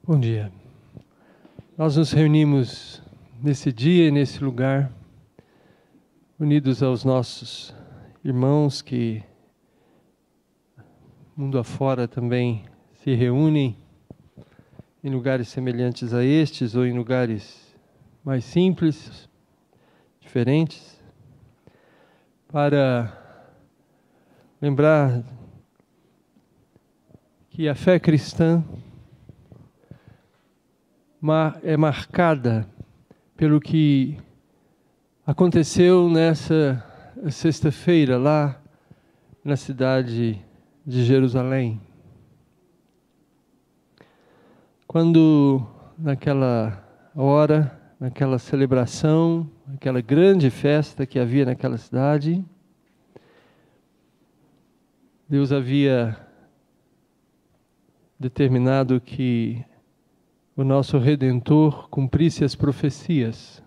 Bom dia. Nós nos reunimos nesse dia e nesse lugar, unidos aos nossos irmãos que, mundo afora, também se reúnem em lugares semelhantes a estes ou em lugares mais simples, diferentes, para lembrar que a fé cristã é marcada pelo que aconteceu nessa sexta-feira lá na cidade de Jerusalém. Quando naquela hora, naquela celebração, aquela grande festa que havia naquela cidade, Deus havia determinado que o nosso Redentor cumprisse as profecias.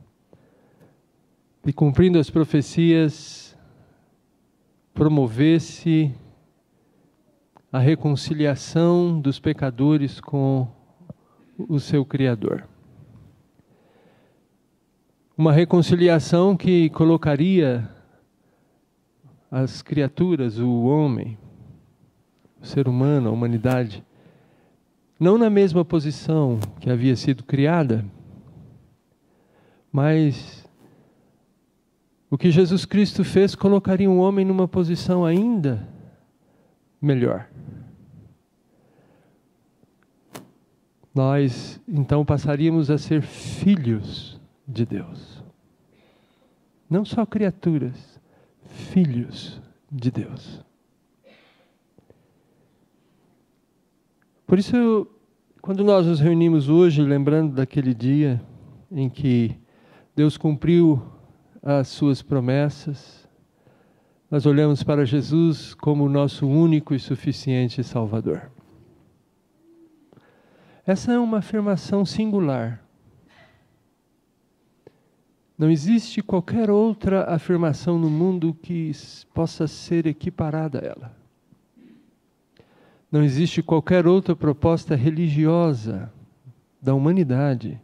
E cumprindo as profecias, promovesse a reconciliação dos pecadores com o seu Criador. Uma reconciliação que colocaria as criaturas, o homem, o ser humano, a humanidade, não na mesma posição que havia sido criada, mas o que Jesus Cristo fez colocaria o homem numa posição ainda melhor. Nós, então, passaríamos a ser filhos de Deus. Não só criaturas, filhos de Deus. Por isso, quando nós nos reunimos hoje, lembrando daquele dia em que Deus cumpriu as suas promessas, nós olhamos para Jesus como o nosso único e suficiente Salvador. Essa é uma afirmação singular. Não existe qualquer outra afirmação no mundo que possa ser equiparada a ela. Não existe qualquer outra proposta religiosa da humanidade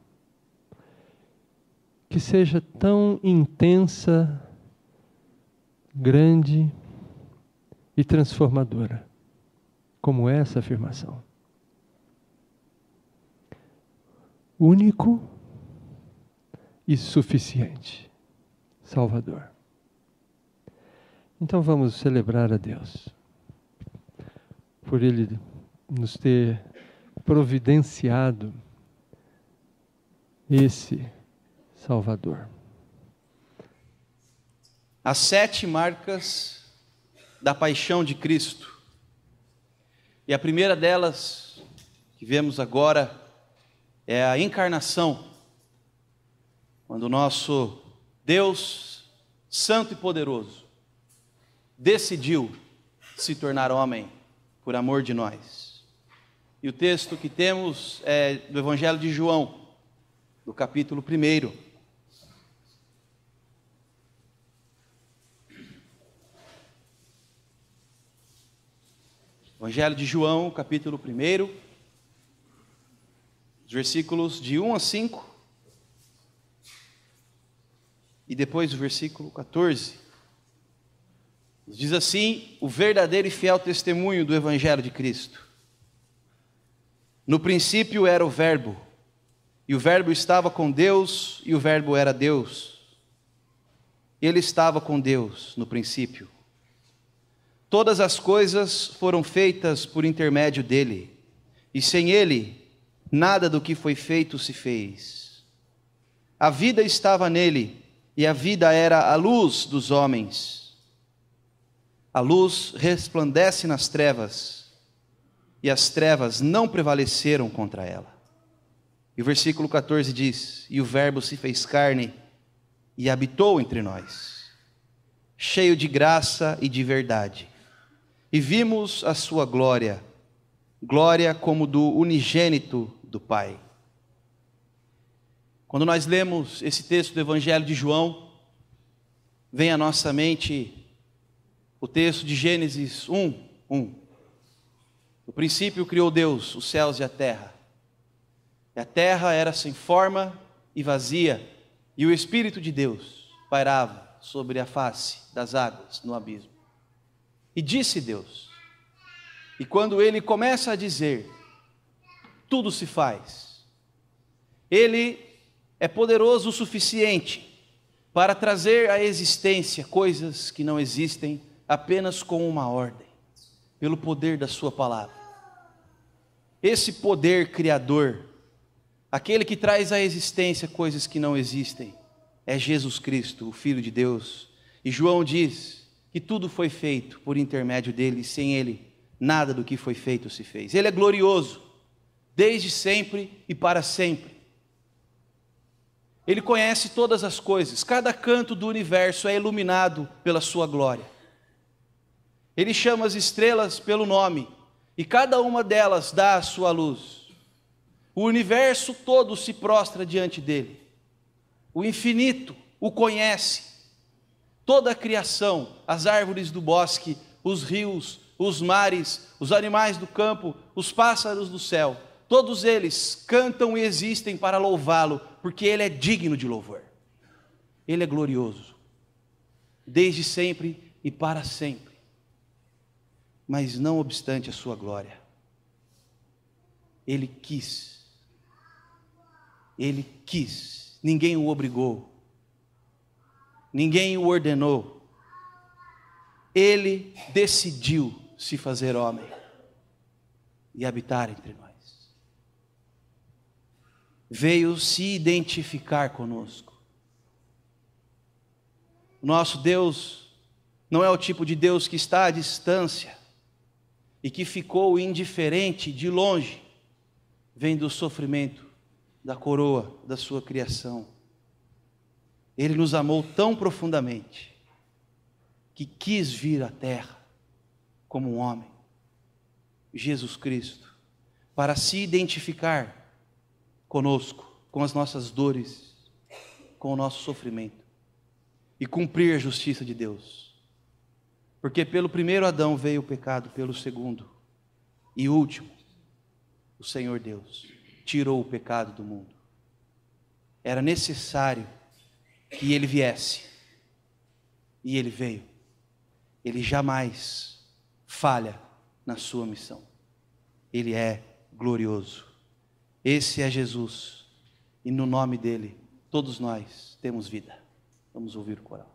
que seja tão intensa, grande e transformadora como essa afirmação. Único e suficiente Salvador. Então vamos celebrar a Deus por Ele nos ter providenciado esse Salvador. As 7 marcas da paixão de Cristo. E a primeira delas, que vemos agora, é a encarnação. Quando o nosso Deus, santo e poderoso, decidiu se tornar homem por amor de nós. E o texto que temos é do Evangelho de João, do capítulo 1. Evangelho de João, capítulo 1, os versículos de 1 a 5, e depois o versículo 14. Diz assim, o verdadeiro e fiel testemunho do Evangelho de Cristo. No princípio era o Verbo, e o Verbo estava com Deus, e o Verbo era Deus. Ele estava com Deus no princípio. Todas as coisas foram feitas por intermédio dele, e sem ele, nada do que foi feito se fez. A vida estava nele, e a vida era a luz dos homens. A luz resplandece nas trevas, e as trevas não prevaleceram contra ela. E o versículo 14 diz, e o Verbo se fez carne, e habitou entre nós, cheio de graça e de verdade. E vimos a sua glória, glória como do unigênito do Pai. Quando nós lemos esse texto do Evangelho de João, vem à nossa mente o texto de Gênesis 1. No princípio criou Deus os céus e a terra. E a terra era sem forma e vazia, e o Espírito de Deus pairava sobre a face das águas no abismo. E disse Deus, e quando ele começa a dizer, tudo se faz. Ele é poderoso o suficiente para trazer à existência coisas que não existem apenas com uma ordem, pelo poder da sua palavra. Esse poder criador, aquele que traz à existência coisas que não existem, é Jesus Cristo, o Filho de Deus. E João diz que tudo foi feito por intermédio dele, e sem ele, nada do que foi feito se fez. Ele é glorioso, desde sempre e para sempre. Ele conhece todas as coisas, cada canto do universo é iluminado pela sua glória. Ele chama as estrelas pelo nome, e cada uma delas dá a sua luz. O universo todo se prostra diante dele. O infinito o conhece. Toda a criação, as árvores do bosque, os rios, os mares, os animais do campo, os pássaros do céu, todos eles cantam e existem para louvá-lo, porque ele é digno de louvor. Ele é glorioso, desde sempre e para sempre. Mas não obstante a sua glória, ele quis, ninguém o obrigou, ninguém o ordenou, ele decidiu se fazer homem e habitar entre nós. Veio se identificar conosco. O nosso Deus não é o tipo de Deus que está à distância e que ficou indiferente de longe, vendo o sofrimento da coroa da sua criação. Ele nos amou tão profundamente que quis vir à terra como um homem, Jesus Cristo, para se identificar conosco, com as nossas dores, com o nosso sofrimento e cumprir a justiça de Deus. Porque pelo primeiro Adão veio o pecado, pelo segundo e último, o Senhor Deus tirou o pecado do mundo. Era necessário que ele viesse, e ele veio. Ele jamais falha na sua missão. Ele é glorioso. Esse é Jesus, e no nome dele todos nós temos vida. Vamos ouvir o coral.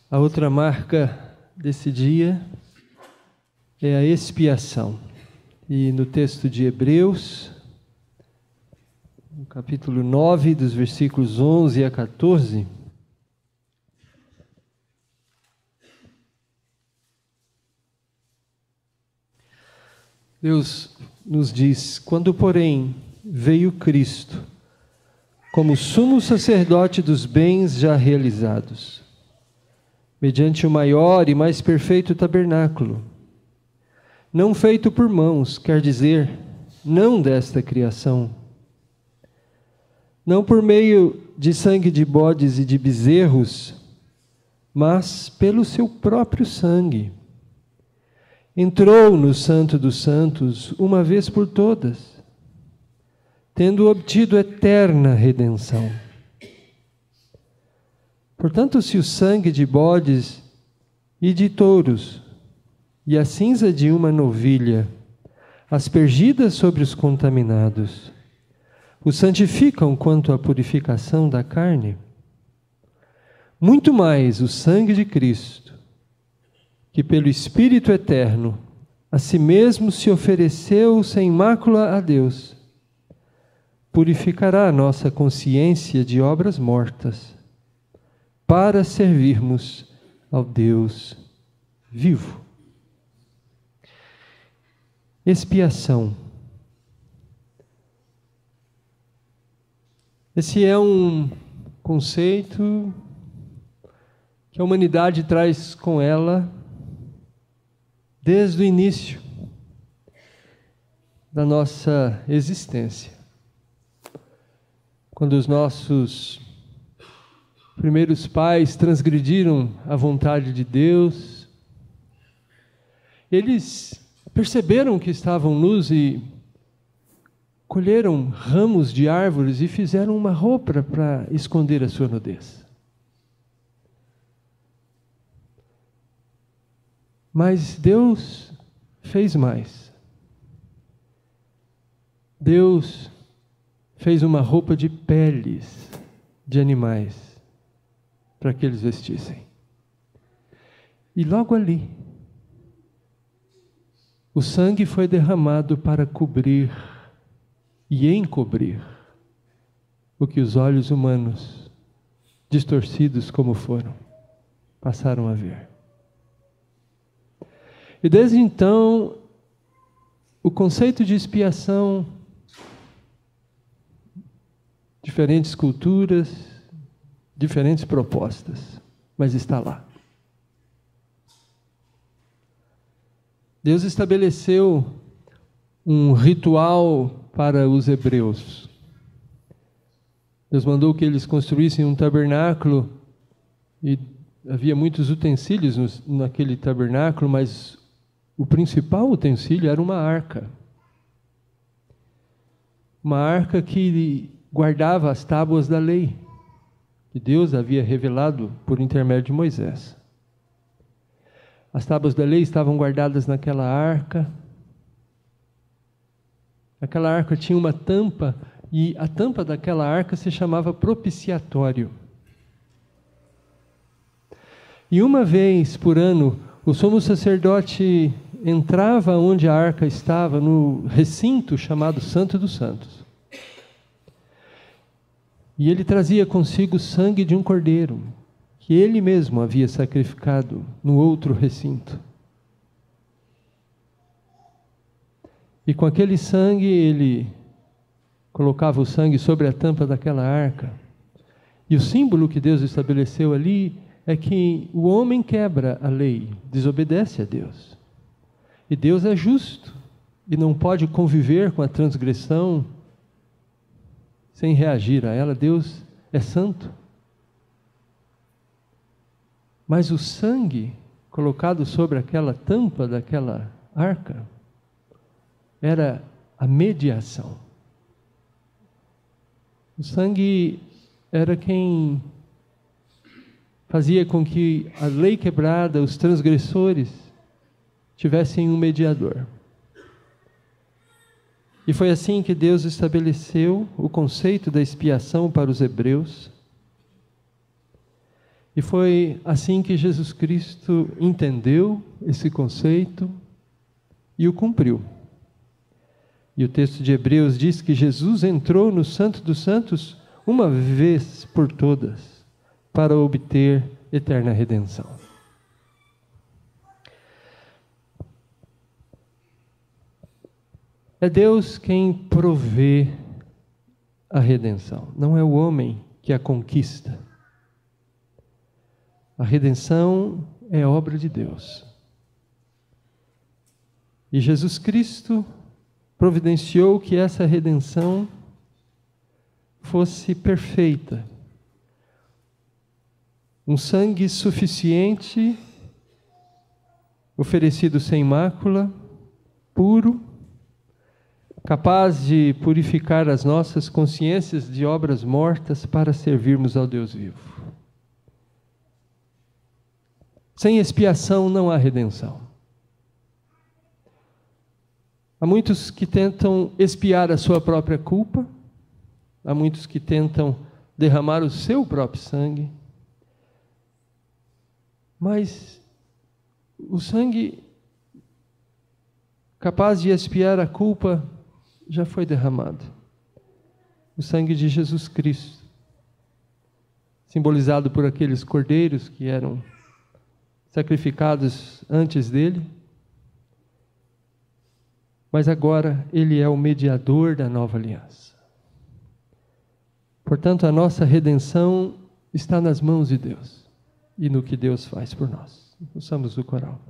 A outra marca desse dia é a expiação. E no texto de Hebreus, no capítulo 9, dos versículos 11 a 14, Deus nos diz: quando, porém, veio Cristo, como sumo sacerdote dos bens já realizados, mediante o maior e mais perfeito tabernáculo, não feito por mãos, quer dizer, não desta criação, não por meio de sangue de bodes e de bezerros, mas pelo seu próprio sangue, entrou no Santo dos Santos uma vez por todas, tendo obtido eterna redenção. Portanto, se o sangue de bodes e de touros e a cinza de uma novilha, aspergidas sobre os contaminados, os santificam quanto à purificação da carne, muito mais o sangue de Cristo, que pelo Espírito eterno a si mesmo se ofereceu sem mácula a Deus, purificará a nossa consciência de obras mortas, para servirmos ao Deus vivo. Expiação. Esse é um conceito que a humanidade traz com ela desde o início da nossa existência. Quando os nossos primeiros pais transgrediram a vontade de Deus, eles perceberam que estavam nus e colheram ramos de árvores e fizeram uma roupa para esconder a sua nudez. Mas Deus fez mais. Deus fez uma roupa de peles de animais para que eles vestissem. E logo ali, o sangue foi derramado para cobrir e encobrir o que os olhos humanos, distorcidos como foram, passaram a ver. E desde então, o conceito de expiação, diferentes culturas, diferentes propostas, mas está lá. Deus estabeleceu um ritual para os hebreus. Deus mandou que eles construíssem um tabernáculo e havia muitos utensílios naquele tabernáculo, mas o principal utensílio era uma arca. Uma arca que guardava as tábuas da lei, que Deus havia revelado por intermédio de Moisés. As tábuas da lei estavam guardadas naquela arca. Aquela arca tinha uma tampa, e a tampa daquela arca se chamava propiciatório. E uma vez por ano, o sumo sacerdote entrava onde a arca estava, no recinto chamado Santo dos Santos. E ele trazia consigo o sangue de um cordeiro, que ele mesmo havia sacrificado no outro recinto. E com aquele sangue, ele colocava o sangue sobre a tampa daquela arca. E o símbolo que Deus estabeleceu ali é que o homem quebra a lei, desobedece a Deus. E Deus é justo e não pode conviver com a transgressão sem reagir a ela. Deus é santo. Mas o sangue colocado sobre aquela tampa daquela arca era a mediação. O sangue era quem fazia com que a lei quebrada, os transgressores, tivessem um mediador. E foi assim que Deus estabeleceu o conceito da expiação para os hebreus. E foi assim que Jesus Cristo entendeu esse conceito e o cumpriu. E o texto de Hebreus diz que Jesus entrou no Santo dos Santos uma vez por todas, para obter eterna redenção. É Deus quem provê a redenção, não é o homem que a conquista. A redenção é obra de Deus. E Jesus Cristo providenciou que essa redenção fosse perfeita. Um sangue suficiente, oferecido sem mácula, puro, capaz de purificar as nossas consciências de obras mortas para servirmos ao Deus vivo. Sem expiação não há redenção. Há muitos que tentam expiar a sua própria culpa, há muitos que tentam derramar o seu próprio sangue, mas o sangue capaz de expiar a culpa já foi derramado. O sangue de Jesus Cristo, simbolizado por aqueles cordeiros que eram sacrificados antes dele, mas agora ele é o mediador da nova aliança. Portanto, a nossa redenção está nas mãos de Deus e no que Deus faz por nós. Ouçamos o coral.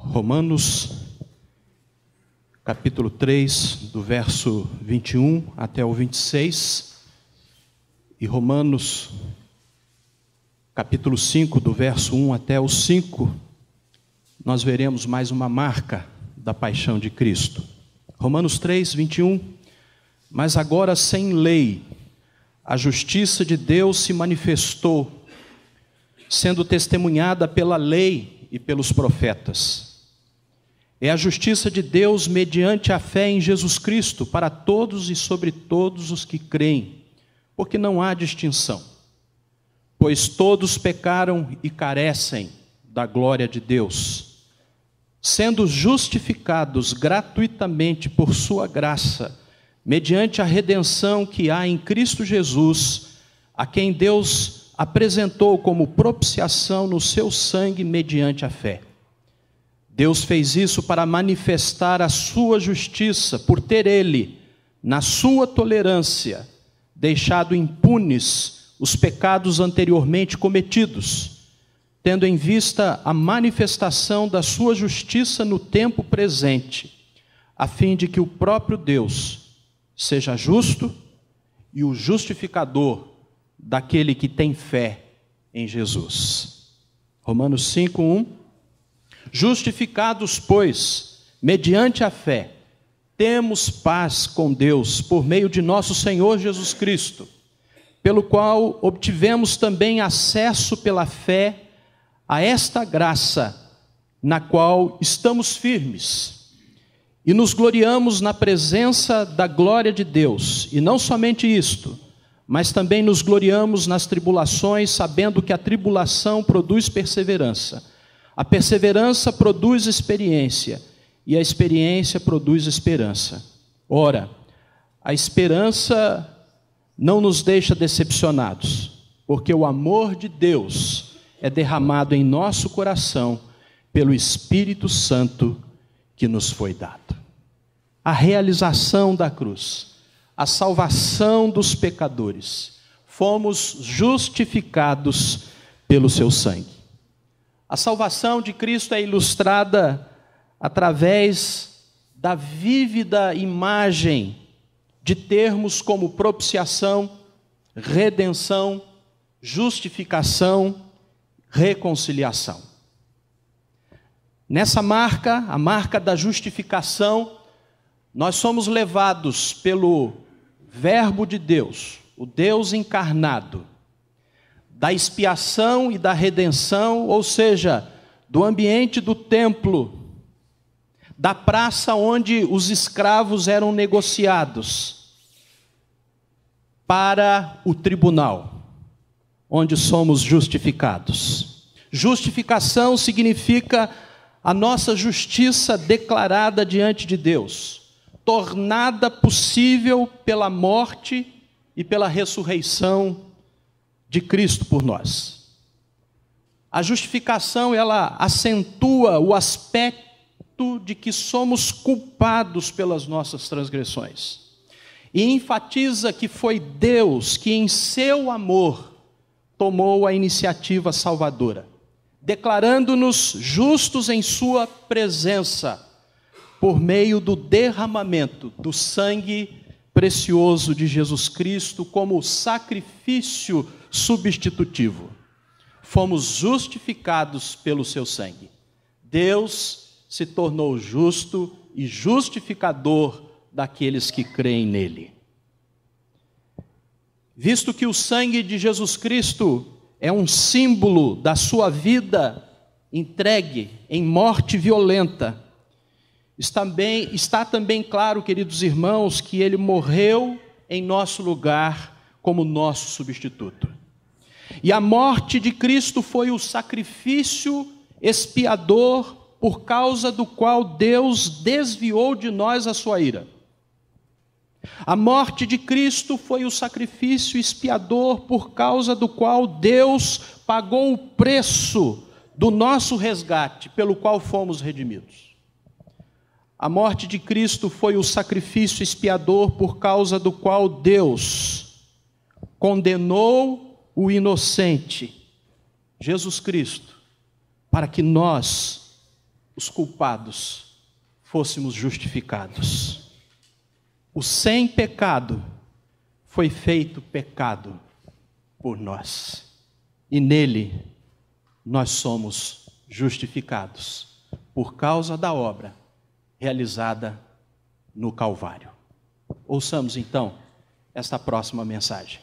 Romanos, capítulo 3, do verso 21 até o 26, e Romanos, capítulo 5, do verso 1 até o 5, nós veremos mais uma marca da paixão de Cristo. Romanos 3, 21, mas agora sem lei, a justiça de Deus se manifestou, sendo testemunhada pela lei e pelos profetas. É a justiça de Deus mediante a fé em Jesus Cristo, para todos e sobre todos os que creem, porque não há distinção. Pois todos pecaram e carecem da glória de Deus, sendo justificados gratuitamente por sua graça, mediante a redenção que há em Cristo Jesus, a quem Deus apresentou como propiciação no seu sangue mediante a fé. Deus fez isso para manifestar a sua justiça, por ter Ele, na sua tolerância, deixado impunes os pecados anteriormente cometidos, tendo em vista a manifestação da sua justiça no tempo presente, a fim de que o próprio Deus seja justo e o justificador daquele que tem fé em Jesus. Romanos 5, 1. Justificados, pois, mediante a fé, temos paz com Deus por meio de nosso Senhor Jesus Cristo, pelo qual obtivemos também acesso pela fé a esta graça, na qual estamos firmes, e nos gloriamos na presença da glória de Deus. E não somente isto, mas também nos gloriamos nas tribulações, sabendo que a tribulação produz perseverança. A perseverança produz experiência, e a experiência produz esperança. Ora, a esperança não nos deixa decepcionados, porque o amor de Deus é derramado em nosso coração pelo Espírito Santo que nos foi dado. A realização da cruz, a salvação dos pecadores, fomos justificados pelo seu sangue. A salvação de Cristo é ilustrada através da vívida imagem de termos como propiciação, redenção, justificação, reconciliação. Nessa marca, a marca da justificação, nós somos levados pelo Verbo de Deus, o Deus encarnado, da expiação e da redenção, ou seja, do ambiente do templo, da praça onde os escravos eram negociados, para o tribunal, onde somos justificados. Justificação significa a nossa justiça declarada diante de Deus, tornada possível pela morte e pela ressurreição de Cristo por nós. A justificação, ela acentua o aspecto de que somos culpados pelas nossas transgressões, e enfatiza que foi Deus que em seu amor tomou a iniciativa salvadora, declarando-nos justos em sua presença, por meio do derramamento do sangue precioso de Jesus Cristo como sacrifício substitutivo. Fomos justificados pelo seu sangue. Deus se tornou justo e justificador daqueles que creem nele. Visto que o sangue de Jesus Cristo é um símbolo da sua vida entregue em morte violenta, está também claro, queridos irmãos, que ele morreu em nosso lugar como nosso substituto. E a morte de Cristo foi o sacrifício expiador por causa do qual Deus desviou de nós a sua ira. A morte de Cristo foi o sacrifício expiador por causa do qual Deus pagou o preço do nosso resgate, pelo qual fomos redimidos. A morte de Cristo foi o sacrifício expiador por causa do qual Deus condenou o inocente, Jesus Cristo, para que nós, os culpados, fôssemos justificados. O sem pecado foi feito pecado por nós. E nele nós somos justificados por causa da obra realizada no Calvário. Ouçamos então esta próxima mensagem.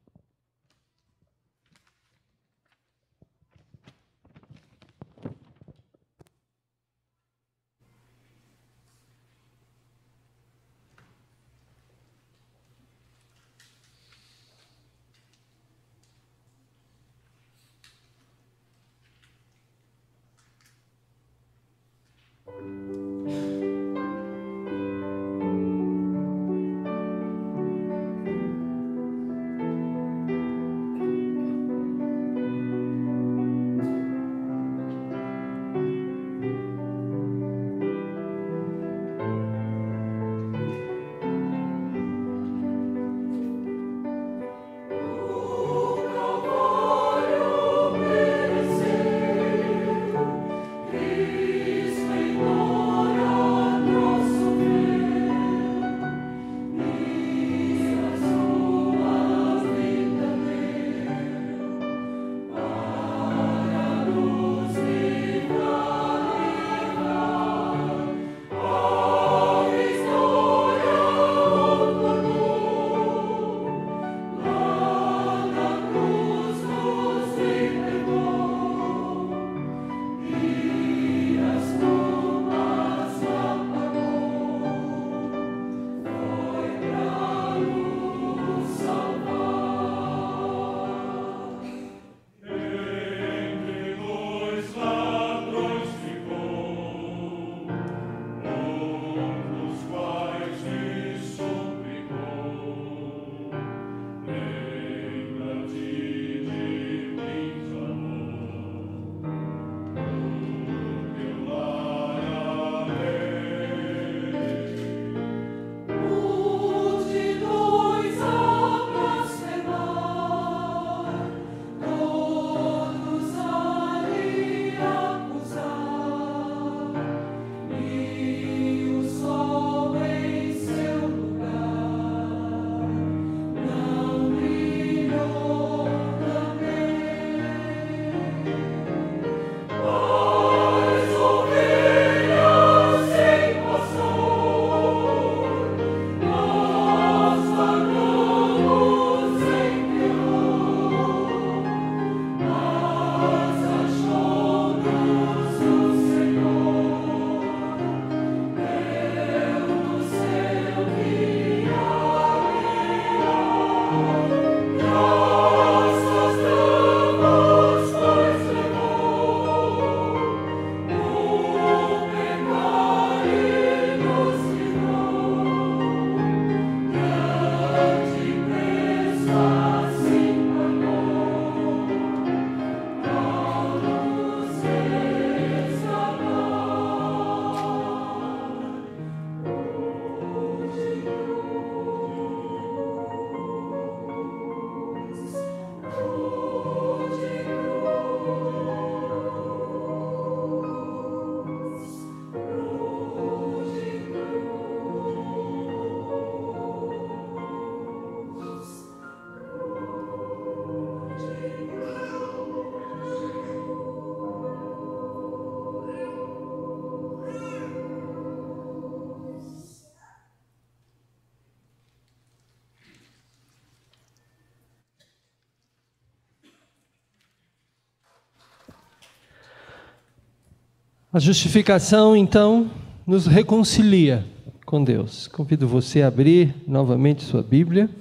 A justificação, então, nos reconcilia com Deus. Convido você a abrir novamente sua Bíblia.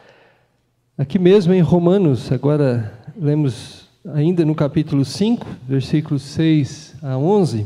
Aqui mesmo em Romanos, agora lemos ainda no capítulo 5, versículos 6 a 11.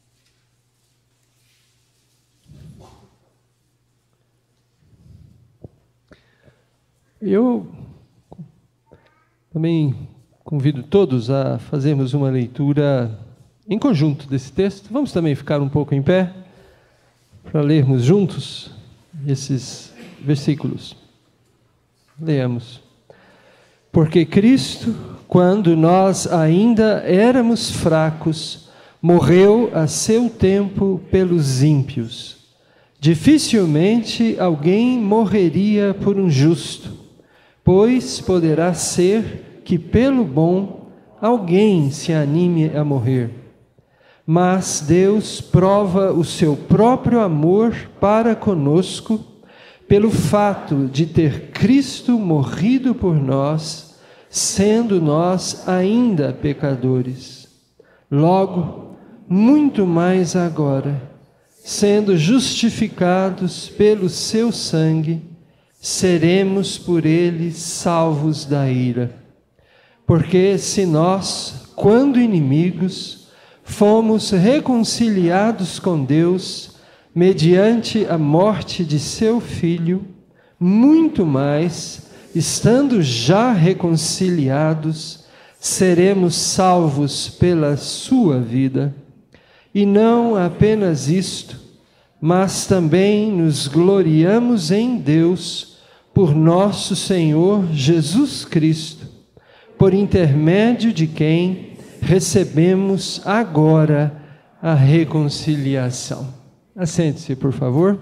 Eu também convido todos a fazermos uma leitura em conjunto desse texto. Vamos também ficar um pouco em pé para lermos juntos esses versículos. Leamos. Porque Cristo, quando nós ainda éramos fracos, Morreu a seu tempo pelos ímpios. Dificilmente alguém morreria por um justo, pois poderá ser que pelo bom alguém se anime a morrer. Mas Deus prova o seu próprio amor para conosco pelo fato de ter Cristo morrido por nós, sendo nós ainda pecadores. Logo, muito mais agora, sendo justificados pelo seu sangue, seremos por ele salvos da ira. Porque se nós, quando inimigos, fomos reconciliados com Deus, mediante a morte de seu Filho, muito mais, estando já reconciliados, seremos salvos pela sua vida. E não apenas isto, mas também nos gloriamos em Deus por nosso Senhor Jesus Cristo, por intermédio de quem recebemos agora a reconciliação. Assente-se, por favor.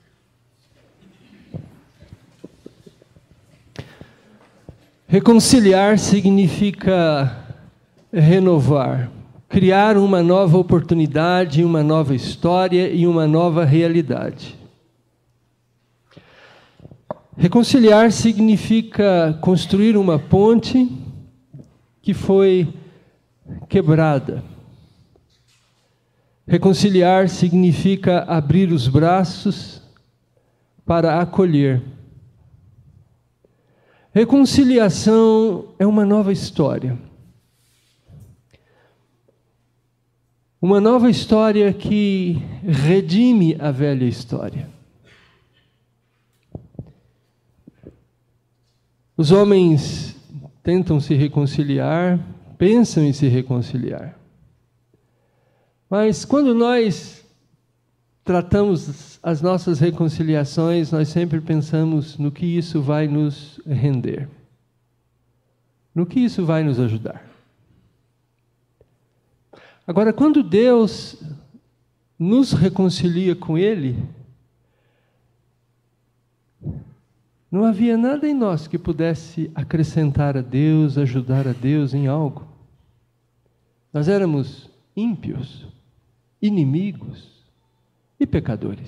Reconciliar significa renovar, criar uma nova oportunidade, uma nova história e uma nova realidade. Reconciliar significa construir uma ponte que foi quebrada. Reconciliar significa abrir os braços para acolher. Reconciliação é uma nova história. Uma nova história que redime a velha história. Os homens tentam se reconciliar, pensam em se reconciliar. Mas quando nós tratamos as nossas reconciliações, nós sempre pensamos no que isso vai nos render, no que isso vai nos ajudar. Agora, quando Deus nos reconcilia com Ele, não havia nada em nós que pudesse acrescentar a Deus, ajudar a Deus em algo. Nós éramos ímpios, inimigos e pecadores.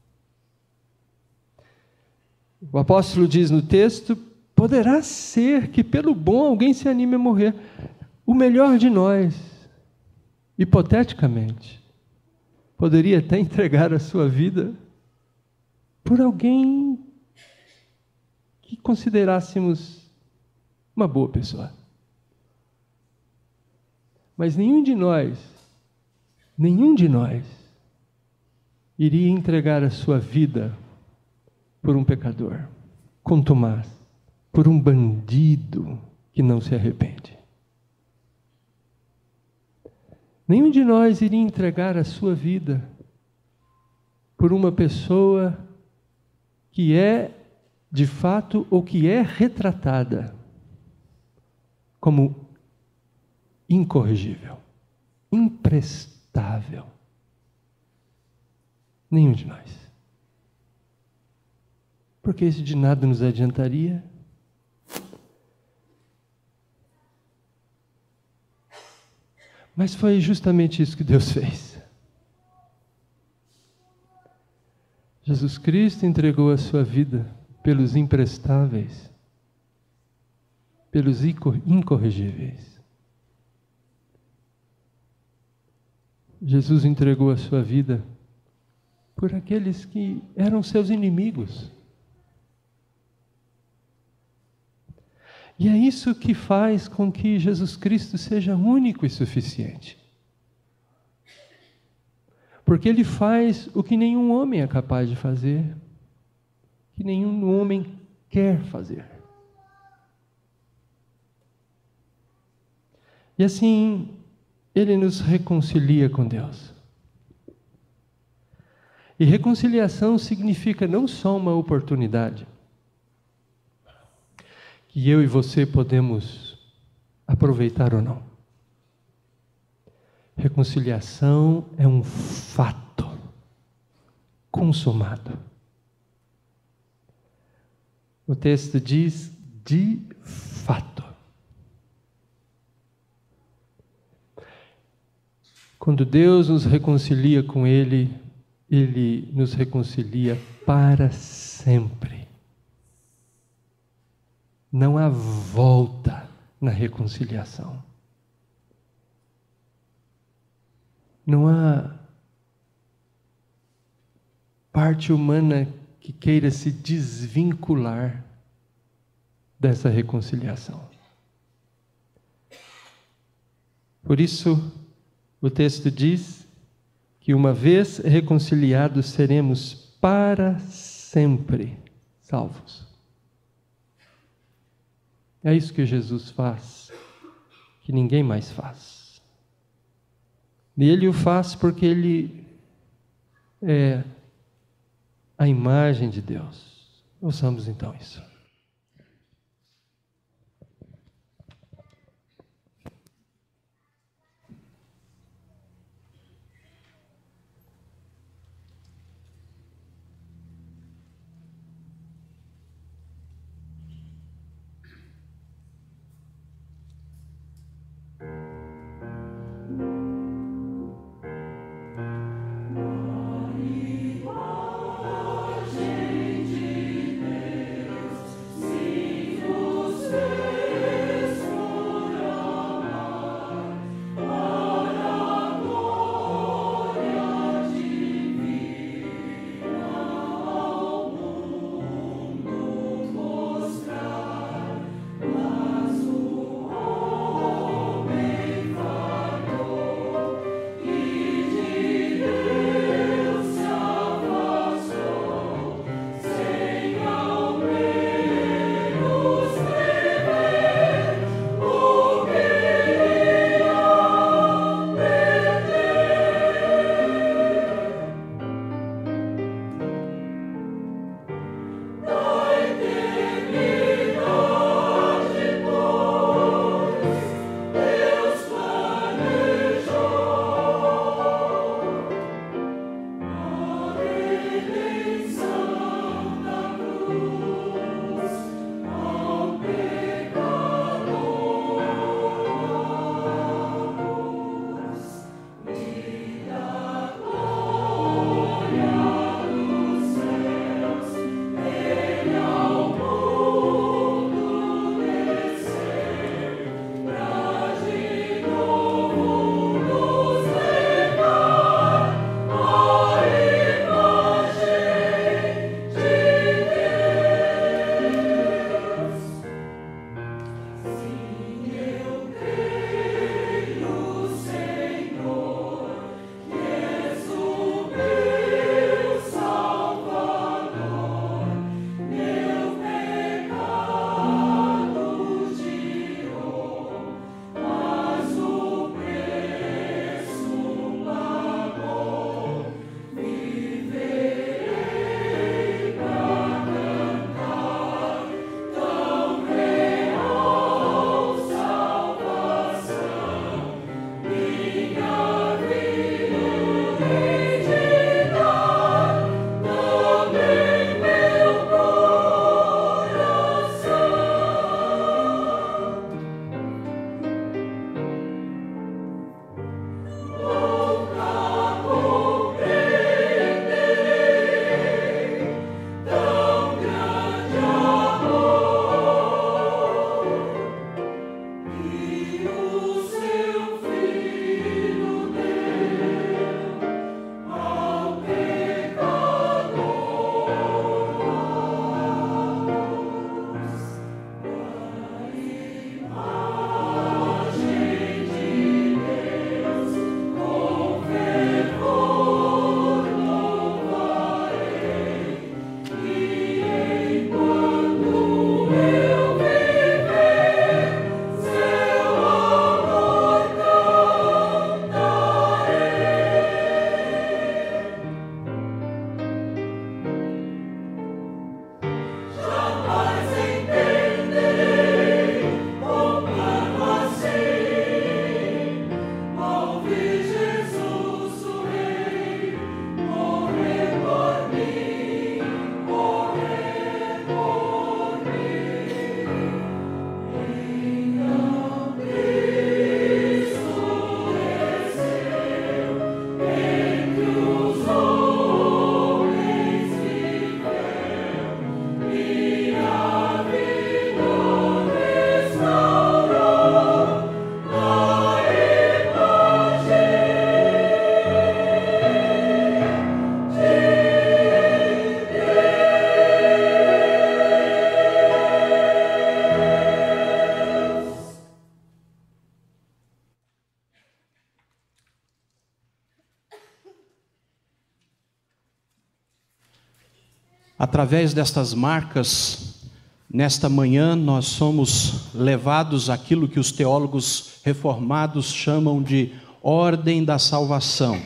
O apóstolo diz no texto: poderá ser que pelo bom alguém se anime a morrer. O melhor de nós, hipoteticamente, poderia até entregar a sua vida por alguém que considerássemos uma boa pessoa. Mas nenhum de nós iria entregar a sua vida por um pecador contumaz, por um bandido que não se arrepende. Nenhum de nós iria entregar a sua vida por uma pessoa que é, de fato, ou que é retratada como incorrigível, imprestável. Nenhum de nós. Porque isso de nada nos adiantaria. Mas foi justamente isso que Deus fez. Jesus Cristo entregou a sua vida pelos imprestáveis, pelos incorrigíveis. Jesus entregou a sua vida por aqueles que eram seus inimigos. E é isso que faz com que Jesus Cristo seja único e suficiente. Porque Ele faz o que nenhum homem é capaz de fazer, que nenhum homem quer fazer. E assim, Ele nos reconcilia com Deus. E reconciliação significa não só uma oportunidade que eu e você podemos aproveitar ou não. Reconciliação é um fato consumado. O texto diz de fato. Quando Deus nos reconcilia com Ele, Ele nos reconcilia para sempre. Não há volta na reconciliação. Não há parte humana que queira se desvincular dessa reconciliação. Por isso, o texto diz que uma vez reconciliados seremos para sempre salvos. É isso que Jesus faz, que ninguém mais faz. E Ele o faz porque Ele é a imagem de Deus. Ouçamos então isso. Através destas marcas, nesta manhã nós somos levados àquilo que os teólogos reformados chamam de ordem da salvação.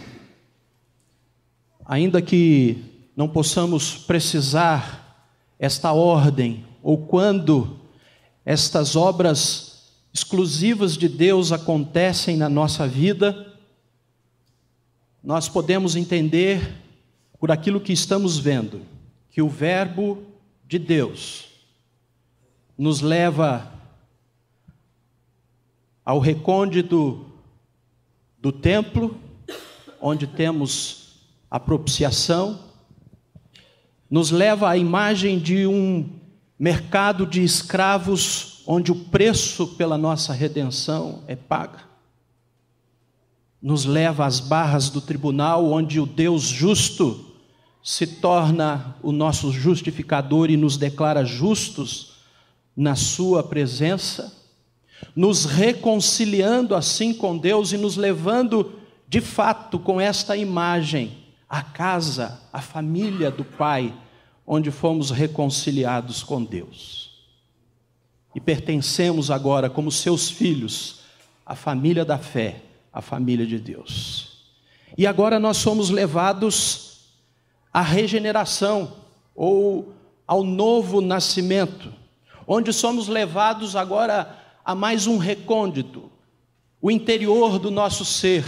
Ainda que não possamos precisar esta ordem, ou quando estas obras exclusivas de Deus acontecem na nossa vida, nós podemos entender, por aquilo que estamos vendo, que o Verbo de Deus nos leva ao recôndito do templo, onde temos a propiciação, nos leva à imagem de um mercado de escravos, onde o preço pela nossa redenção é pago. Nos leva às barras do tribunal, onde o Deus justo se torna o nosso justificador e nos declara justos na sua presença, nos reconciliando assim com Deus e nos levando, de fato, com esta imagem, à casa, à família do Pai, onde fomos reconciliados com Deus. E pertencemos agora, como seus filhos, à família da fé, à família de Deus. E agora nós somos levados à regeneração, ou ao novo nascimento, onde somos levados agora a mais um recôndito, o interior do nosso ser.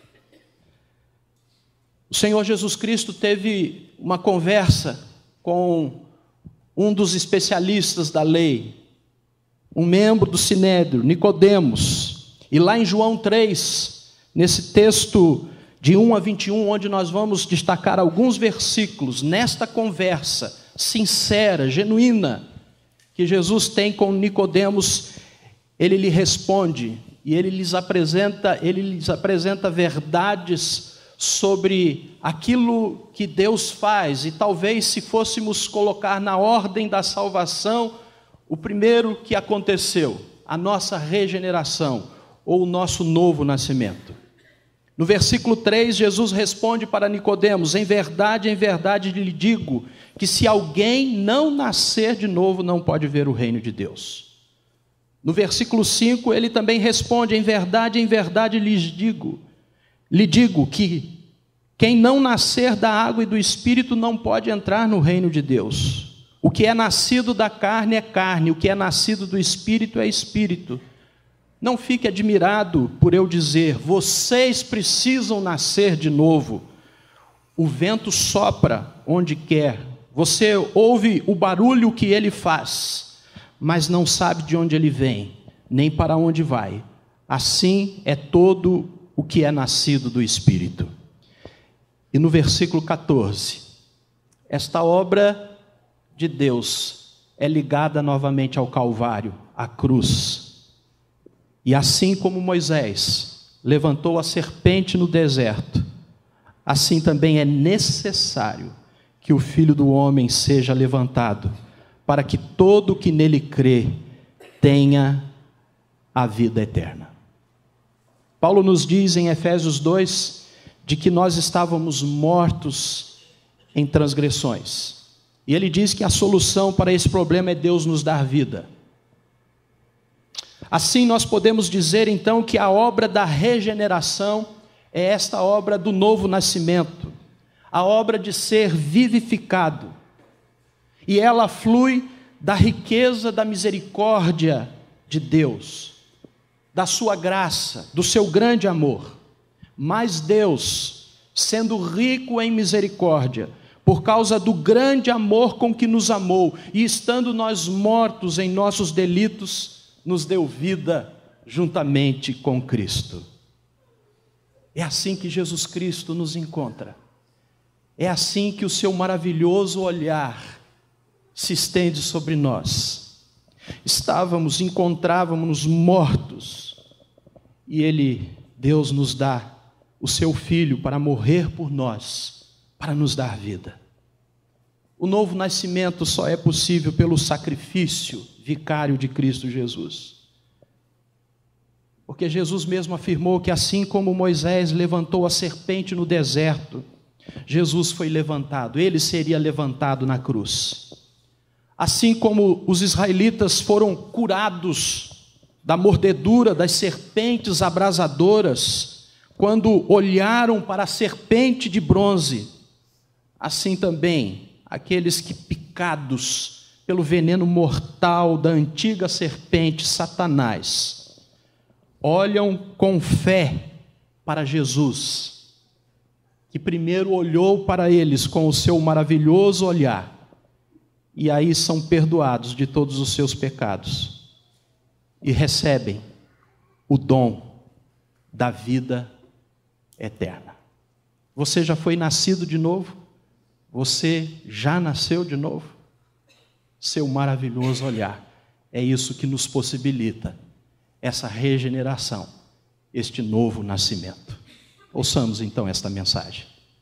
O Senhor Jesus Cristo teve uma conversa com um dos especialistas da lei, um membro do Sinédrio, Nicodemos, e lá em João 3, nesse texto de 1 a 21, onde nós vamos destacar alguns versículos, nesta conversa sincera, genuína, que Jesus tem com Nicodemos, ele lhe responde, e ele lhes apresenta verdades sobre aquilo que Deus faz, e talvez se fôssemos colocar na ordem da salvação, o primeiro que aconteceu, a nossa regeneração, ou o nosso novo nascimento. No versículo 3, Jesus responde para Nicodemos: em verdade lhe digo, que se alguém não nascer de novo, não pode ver o reino de Deus. No versículo 5, ele também responde: em verdade lhe digo que quem não nascer da água e do Espírito não pode entrar no reino de Deus. O que é nascido da carne é carne, o que é nascido do Espírito é Espírito. Não fique admirado por eu dizer, vocês precisam nascer de novo. O vento sopra onde quer, você ouve o barulho que ele faz, mas não sabe de onde ele vem, nem para onde vai. Assim é todo o que é nascido do Espírito. E no versículo 14, esta obra de Deus é ligada novamente ao Calvário, à cruz. E assim como Moisés levantou a serpente no deserto, assim também é necessário que o Filho do Homem seja levantado, para que todo que nele crê tenha a vida eterna. Paulo nos diz em Efésios 2, de que nós estávamos mortos em transgressões. E ele diz que a solução para esse problema é Deus nos dar vida. Assim nós podemos dizer então que a obra da regeneração é esta obra do novo nascimento, a obra de ser vivificado, e ela flui da riqueza da misericórdia de Deus, da sua graça, do seu grande amor. Mas Deus, sendo rico em misericórdia, por causa do grande amor com que nos amou, e estando nós mortos em nossos delitos, nos deu vida juntamente com Cristo. É assim que Jesus Cristo nos encontra. É assim que o seu maravilhoso olhar se estende sobre nós. Encontrávamos mortos, e Deus nos dá o seu Filho para morrer por nós, para nos dar vida. O novo nascimento só é possível pelo sacrifício vicário de Cristo Jesus. Porque Jesus mesmo afirmou que assim como Moisés levantou a serpente no deserto, Jesus foi levantado, ele seria levantado na cruz. Assim como os israelitas foram curados da mordedura das serpentes abrasadoras, quando olharam para a serpente de bronze, assim também aqueles que, picados pelo veneno mortal da antiga serpente Satanás, olham com fé para Jesus, que primeiro olhou para eles com o seu maravilhoso olhar, e aí são perdoados de todos os seus pecados, e recebem o dom da vida eterna. Você já foi nascido de novo? Você já nasceu de novo? Seu maravilhoso olhar, é isso que nos possibilita essa regeneração, este novo nascimento. Ouçamos então esta mensagem.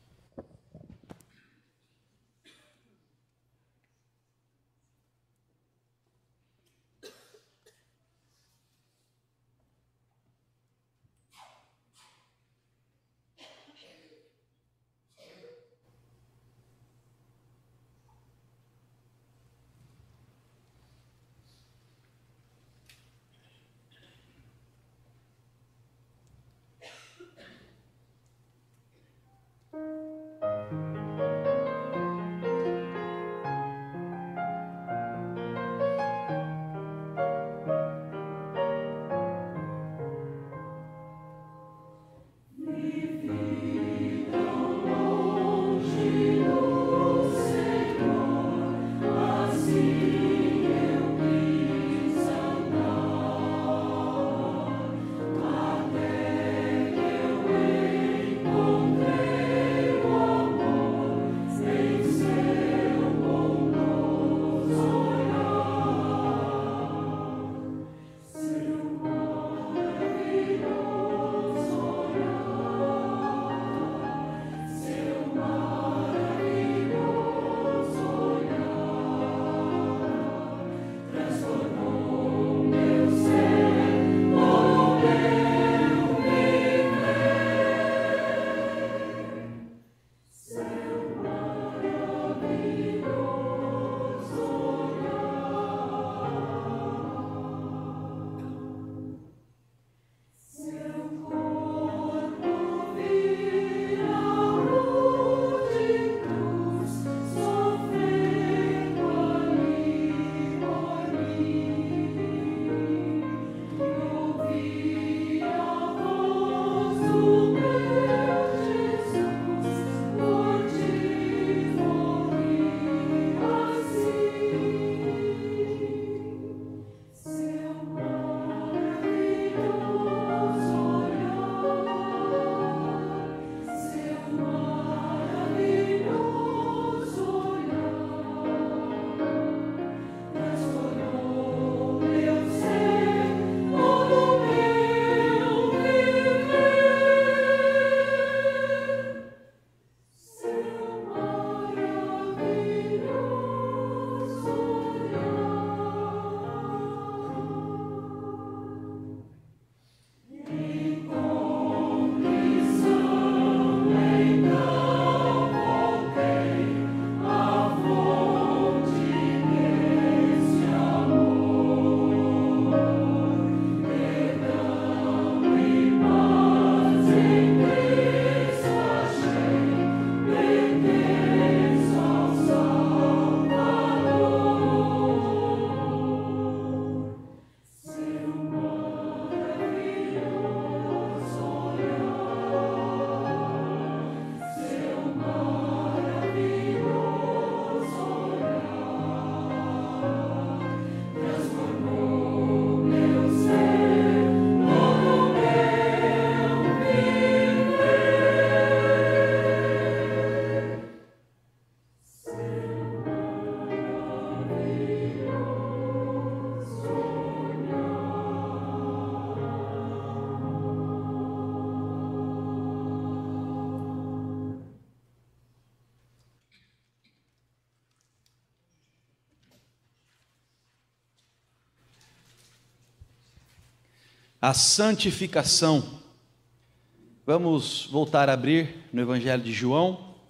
a santificação. Vamos voltar a abrir no Evangelho de João,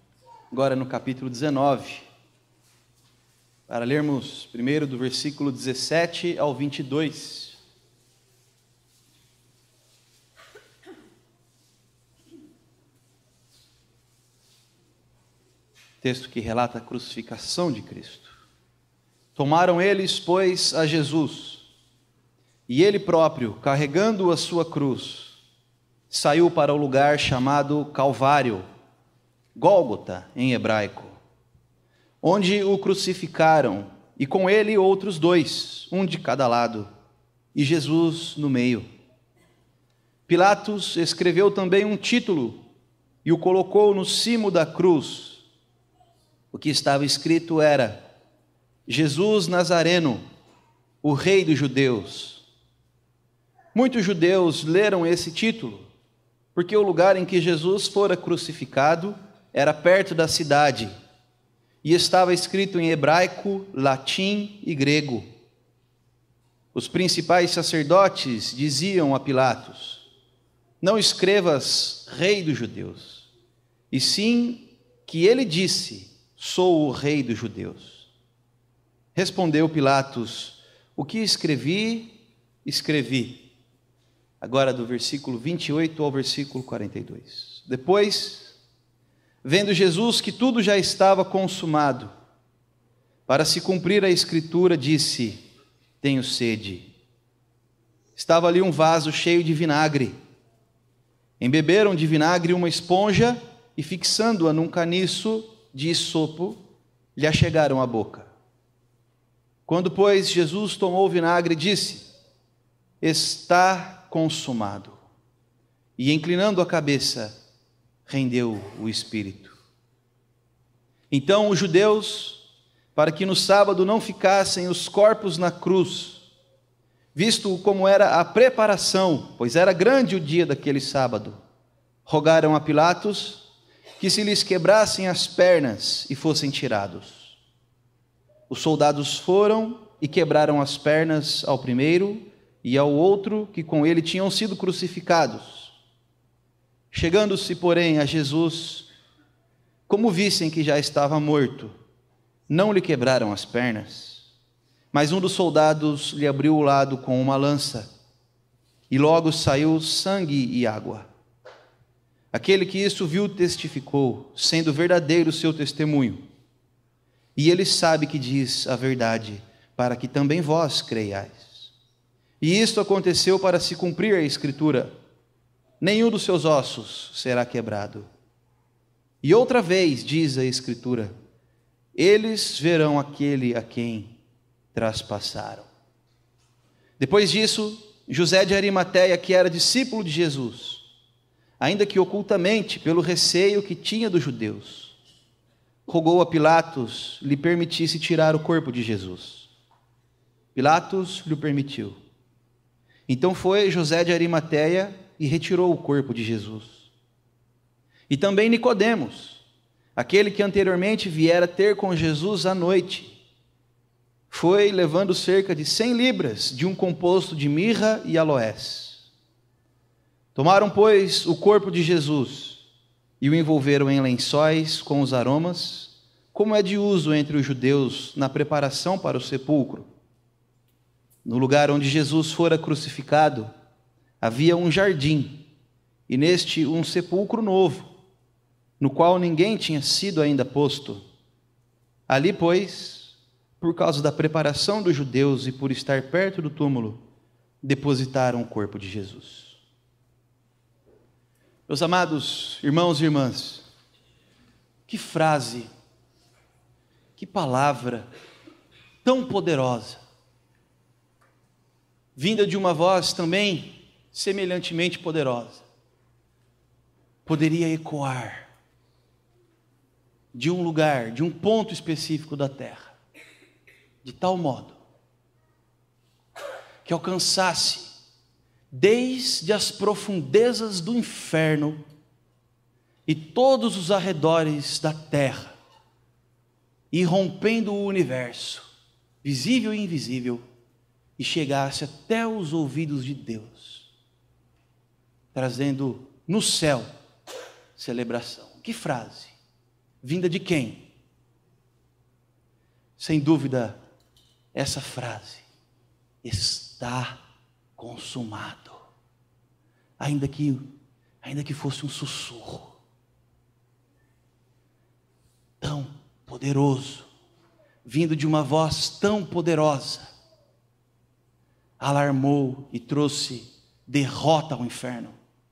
agora no capítulo 19, para lermos primeiro do versículo 17 ao 22. Texto que relata a crucificação de Cristo. Tomaram eles, pois, a Jesus, e ele próprio, carregando a sua cruz, saiu para o lugar chamado Calvário, Gólgota em hebraico, onde o crucificaram, e com ele outros dois, um de cada lado, e Jesus no meio. Pilatos escreveu também um título e o colocou no cimo da cruz. O que estava escrito era: Jesus Nazareno, o Rei dos Judeus. Muitos judeus leram esse título, porque o lugar em que Jesus fora crucificado era perto da cidade, e estava escrito em hebraico, latim e grego. Os principais sacerdotes diziam a Pilatos: não escrevas Rei dos Judeus, e sim que ele disse: sou o Rei dos Judeus. Respondeu Pilatos: o que escrevi, escrevi. Agora do versículo 28 ao versículo 42. Depois, vendo Jesus que tudo já estava consumado, para se cumprir a escritura, disse: tenho sede. Estava ali um vaso cheio de vinagre. Embeberam de vinagre uma esponja e, fixando-a num caniço de isopo, lhe achegaram à boca. Quando, pois, Jesus tomou o vinagre, disse: está consumado. E, inclinando a cabeça, rendeu o espírito. Então os judeus, para que no sábado não ficassem os corpos na cruz, visto como era a preparação, pois era grande o dia daquele sábado, rogaram a Pilatos que se lhes quebrassem as pernas e fossem tirados. Os soldados foram e quebraram as pernas ao primeiro e ao outro que com ele tinham sido crucificados. Chegando-se, porém, a Jesus, como vissem que já estava morto, não lhe quebraram as pernas, mas um dos soldados lhe abriu o lado com uma lança, e logo saiu sangue e água. Aquele que isso viu testificou, sendo verdadeiro o seu testemunho. E ele sabe que diz a verdade, para que também vós creiais. E isto aconteceu para se cumprir a Escritura: nenhum dos seus ossos será quebrado. E outra vez diz a Escritura: eles verão aquele a quem traspassaram. Depois disso, José de Arimateia, que era discípulo de Jesus, ainda que ocultamente, pelo receio que tinha dos judeus, rogou a Pilatos lhe permitisse tirar o corpo de Jesus. Pilatos lhe permitiu. Então foi José de Arimateia e retirou o corpo de Jesus. E também Nicodemos, aquele que anteriormente viera ter com Jesus à noite, foi levando cerca de 100 libras de um composto de mirra e aloés. Tomaram, pois, o corpo de Jesus e o envolveram em lençóis com os aromas, como é de uso entre os judeus na preparação para o sepulcro. No lugar onde Jesus fora crucificado, havia um jardim, e neste um sepulcro novo, no qual ninguém tinha sido ainda posto. Ali, pois, por causa da preparação dos judeus e por estar perto do túmulo, depositaram o corpo de Jesus. Meus amados irmãos e irmãs, que frase, que palavra tão poderosa, vinda de uma voz também semelhantemente poderosa, poderia ecoar de um lugar, de um ponto específico da terra, de tal modo que alcançasse desde as profundezas do inferno e todos os arredores da terra, e rompendo o universo, visível e invisível, e chegasse até os ouvidos de Deus, trazendo no céu celebração. Que frase! Vinda de quem? Sem dúvida, essa frase: está consumado. Ainda que fosse um sussurro tão poderoso, vindo de uma voz tão poderosa, alarmou e trouxe derrota ao inferno,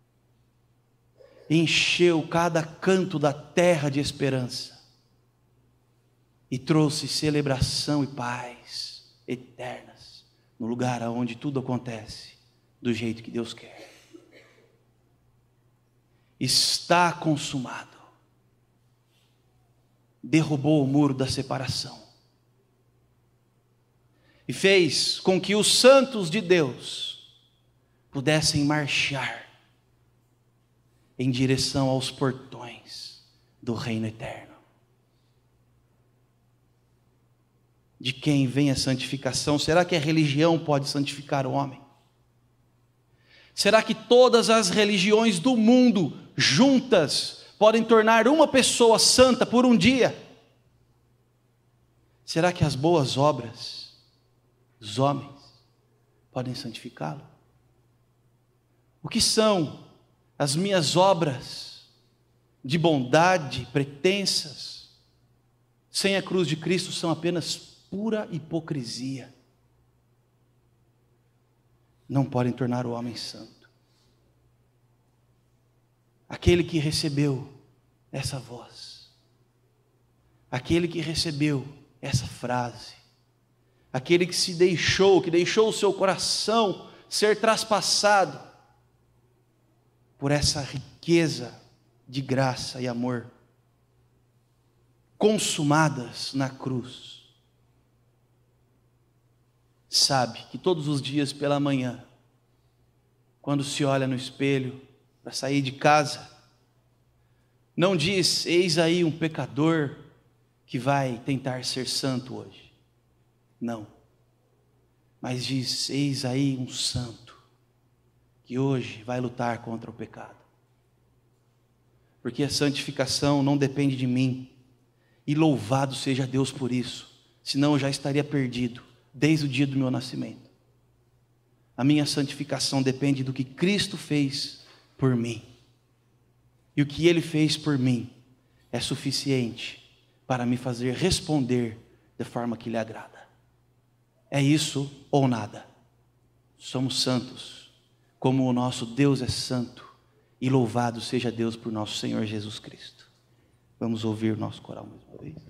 encheu cada canto da terra de esperança e trouxe celebração e paz eternas no lugar onde tudo acontece do jeito que Deus quer. Está consumado. Derrubou o muro da separação e fez com que os santos de Deus pudessem marchar em direção aos portões do reino eterno. De quem vem a santificação? Será que a religião pode santificar o homem? Será que todas as religiões do mundo juntas podem tornar uma pessoa santa por um dia? Será que as boas obras dos homens podem santificá-lo? O que são as minhas obras de bondade pretensas sem a cruz de Cristo? São apenas pura hipocrisia. Não podem tornar o homem santo. Aquele que recebeu essa voz, aquele que recebeu essa frase, aquele que deixou o seu coração ser traspassado por essa riqueza de graça e amor, consumadas na cruz, sabe que todos os dias pela manhã, quando se olha no espelho para sair de casa, não diz: eis aí um pecador que vai tentar ser santo hoje. Não. Mas diz: eis aí um santo que hoje vai lutar contra o pecado. Porque a santificação não depende de mim. E louvado seja Deus por isso. Senão eu já estaria perdido desde o dia do meu nascimento. A minha santificação depende do que Cristo fez por mim. E o que Ele fez por mim é suficiente para me fazer responder da forma que lhe agrada. É isso ou nada. Somos santos, como o nosso Deus é santo, e louvado seja Deus por nosso Senhor Jesus Cristo. Vamos ouvir o nosso coral mais uma vez.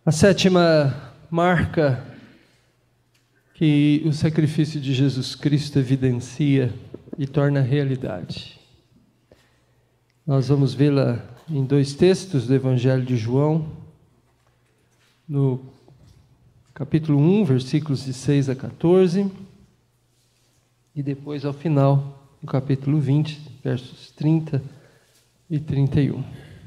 A sétima marca que o sacrifício de Jesus Cristo evidencia e torna realidade. Nós vamos vê-la em dois textos do Evangelho de João, no capítulo 1, versículos de 6 a 14, e depois ao final, no capítulo 20, versos 30 e 31.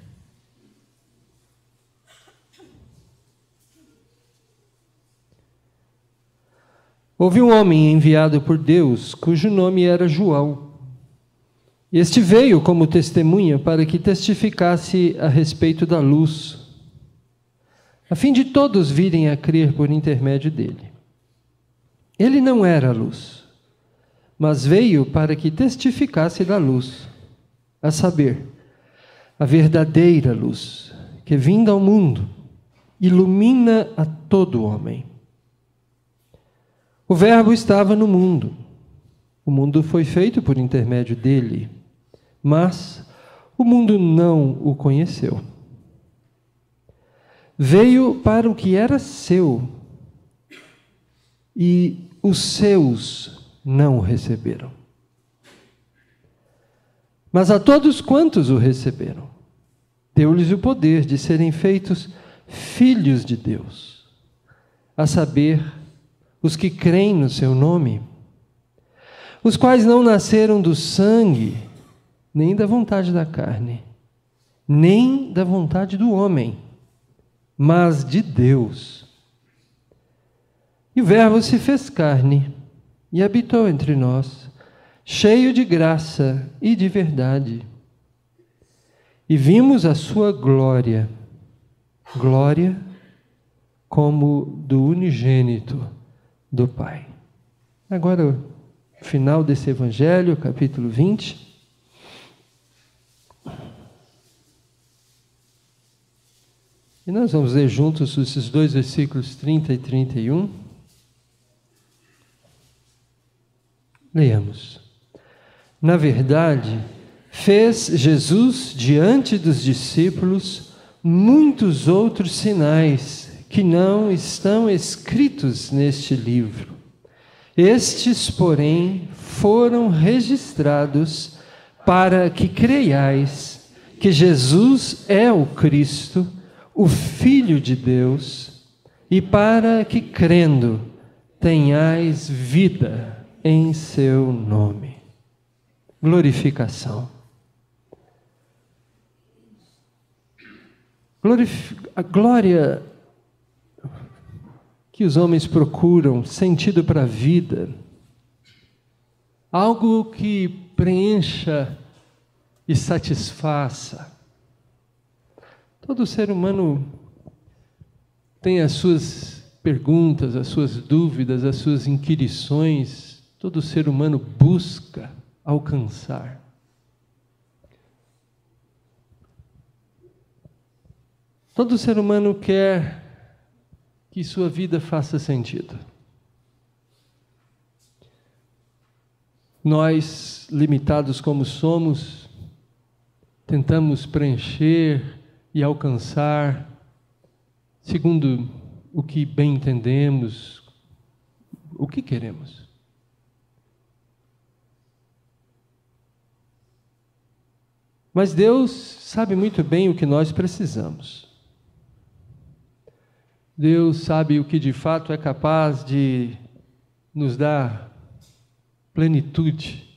Houve um homem enviado por Deus, cujo nome era João. Este veio como testemunha para que testificasse a respeito da luz, a fim de todos virem a crer por intermédio dele. Ele não era a luz, mas veio para que testificasse da luz, a saber, a verdadeira luz, que vinda ao mundo, ilumina a todo homem. O Verbo estava no mundo. O mundo foi feito por intermédio dele, mas o mundo não o conheceu. Veio para o que era seu, e os seus não o receberam. Mas a todos quantos o receberam, deu-lhes o poder de serem feitos filhos de Deus, a saber, os que creem no seu nome, os quais não nasceram do sangue, nem da vontade da carne, nem da vontade do homem, mas de Deus. E o Verbo se fez carne e habitou entre nós, cheio de graça e de verdade. E vimos a sua glória, glória como do unigênito do Pai. Agora, o final desse Evangelho, capítulo 20. E nós vamos ler juntos esses dois versículos 30 e 31. Leamos. Na verdade, fez Jesus diante dos discípulos muitos outros sinais que não estão escritos neste livro. Estes, porém, foram registrados para que creiais que Jesus é o Cristo, o Filho de Deus, e para que, crendo, tenhais vida em seu nome. Glorificação. A glória que os homens procuram, sentido para a vida, algo que preencha e satisfaça. Todo ser humano tem as suas perguntas, as suas dúvidas, as suas inquirições. Todo ser humano busca alcançar. Todo ser humano quer que sua vida faça sentido. Nós, limitados como somos, tentamos preencher e alcançar, segundo o que bem entendemos, o que queremos. Mas Deus sabe muito bem o que nós precisamos. Deus sabe o que de fato é capaz de nos dar plenitude.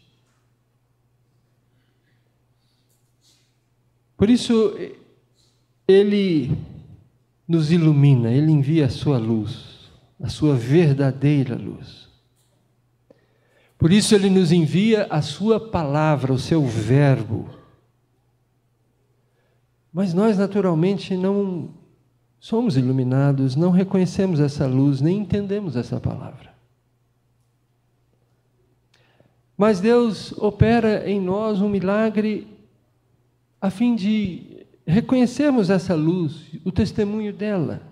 Por isso, Ele nos ilumina, Ele envia a sua luz, a sua verdadeira luz. Por isso, Ele nos envia a sua palavra, o seu verbo. Mas nós, naturalmente, não somos iluminados, não reconhecemos essa luz, nem entendemos essa palavra. Mas Deus opera em nós um milagre a fim de reconhecermos essa luz, o testemunho dela.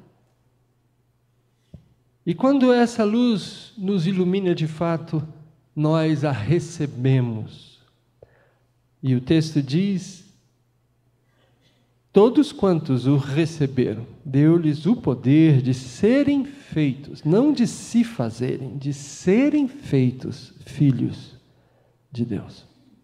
E quando essa luz nos ilumina de fato, nós a recebemos. E o texto diz Todos quantos o receberam, deu-lhes o poder de serem feitos, não de se fazerem, de serem feitos filhos de Deus.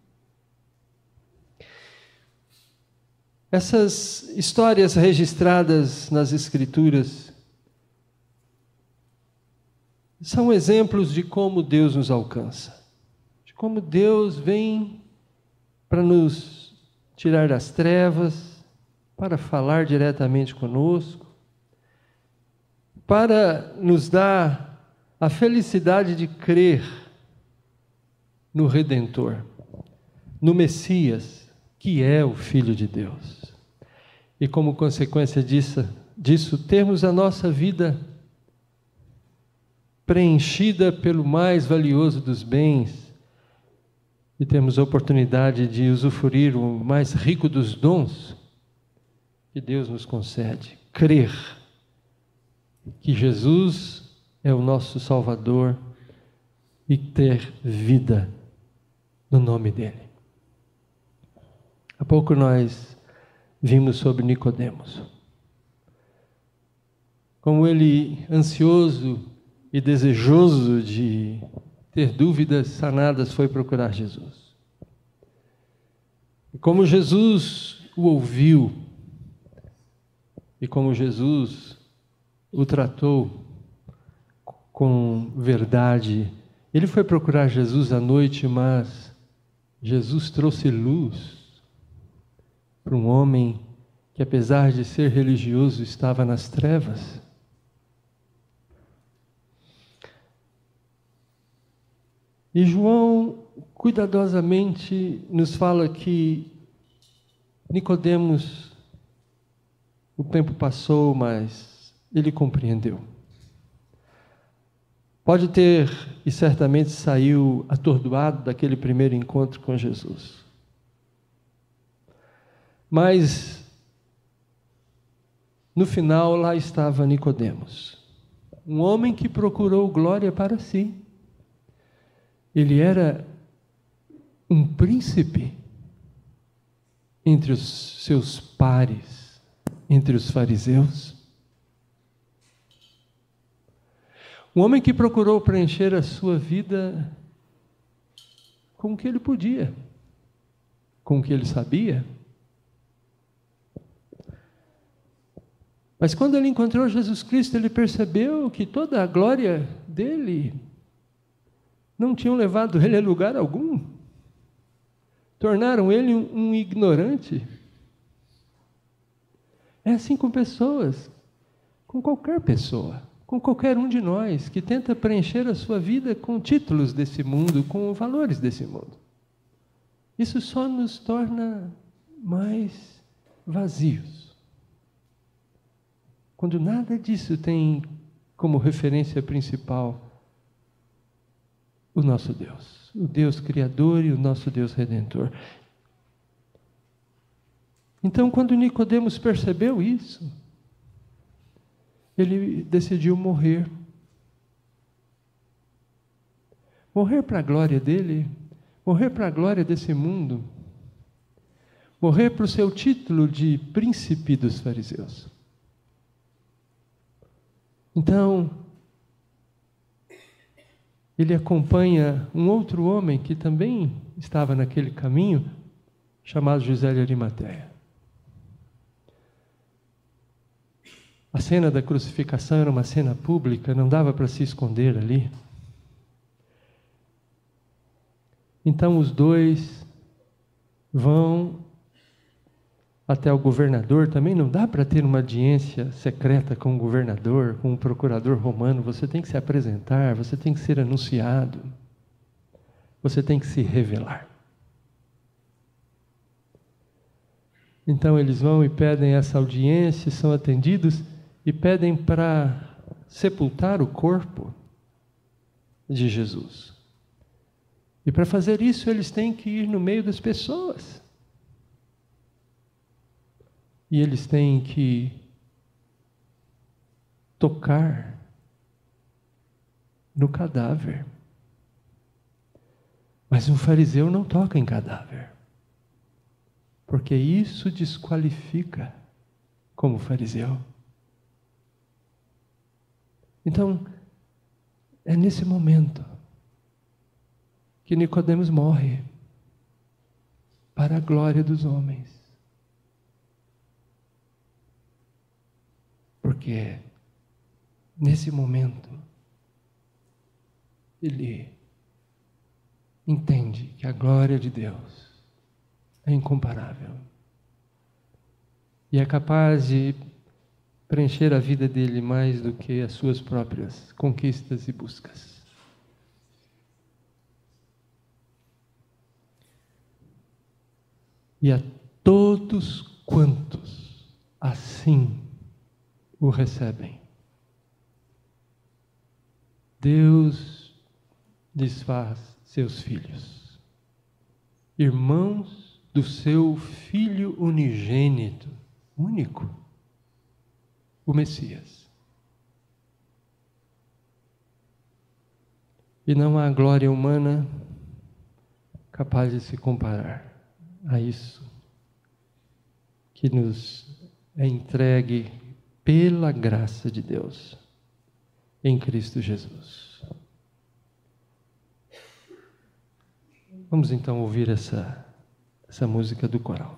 Essas histórias registradas nas Escrituras são exemplos de como Deus nos alcança, de como Deus vem para nos tirar das trevas, para falar diretamente conosco, para nos dar a felicidade de crer no Redentor, no Messias, que é o Filho de Deus. E como consequência disso, termos a nossa vida preenchida pelo mais valioso dos bens, e temos a oportunidade de usufruir o mais rico dos dons que Deus nos concede. Crer que Jesus é o nosso Salvador e ter vida no nome dele. Há pouco nós vimos sobre Nicodemos. Como ele, ansioso e desejoso de ter dúvidas sanadas, foi procurar Jesus. E como Jesus o ouviu, e como Jesus o tratou com verdade, ele foi procurar Jesus à noite, mas Jesus trouxe luz para um homem que, apesar de ser religioso, estava nas trevas. E João cuidadosamente nos fala que Nicodemos, o tempo passou, mas ele compreendeu. Pode ter, e certamente saiu atordoado daquele primeiro encontro com Jesus. Mas, no final, lá estava Nicodemos, um homem que procurou glória para si. Ele era um príncipe entre os seus pares, entre os fariseus. Um homem que procurou preencher a sua vida com o que ele podia, com o que ele sabia. Mas quando ele encontrou Jesus Cristo, ele percebeu que toda a glória dele não tinham levado ele a lugar algum. Tornaram ele um ignorante. É assim com pessoas, com qualquer pessoa, com qualquer um de nós que tenta preencher a sua vida com títulos desse mundo, com valores desse mundo. Isso só nos torna mais vazios. Quando nada disso tem como referência principal o nosso Deus, o Deus Criador e o nosso Deus Redentor. Então, quando Nicodemos percebeu isso, ele decidiu morrer. Morrer para a glória dele, morrer para a glória desse mundo, morrer para o seu título de príncipe dos fariseus. Então, ele acompanha um outro homem que também estava naquele caminho, chamado José de Arimateia. A cena da crucificação era uma cena pública, não dava para se esconder ali. Então os dois vão até o governador. Também não dá para ter uma audiência secreta com o governador, com o procurador romano. Você tem que se apresentar, você tem que ser anunciado, você tem que se revelar. Então eles vão e pedem essa audiência, são atendidos e pedem para sepultar o corpo de Jesus. E para fazer isso eles têm que ir no meio das pessoas. E eles têm que tocar no cadáver. Mas um fariseu não toca em cadáver. porque isso desqualifica como fariseu. Então, é nesse momento que Nicodemos morre para a glória dos homens. Porque nesse momento ele entende que a glória de Deus é incomparável e é capaz de preencher a vida dele mais do que as suas próprias conquistas e buscas. E a todos quantos assim o recebem, Deus lhes faz seus filhos, irmãos do seu Filho unigênito, único, o Messias. E não há glória humana capaz de se comparar a isso que nos é entregue pela graça de Deus em Cristo Jesus. Vamos então ouvir essa música do coral.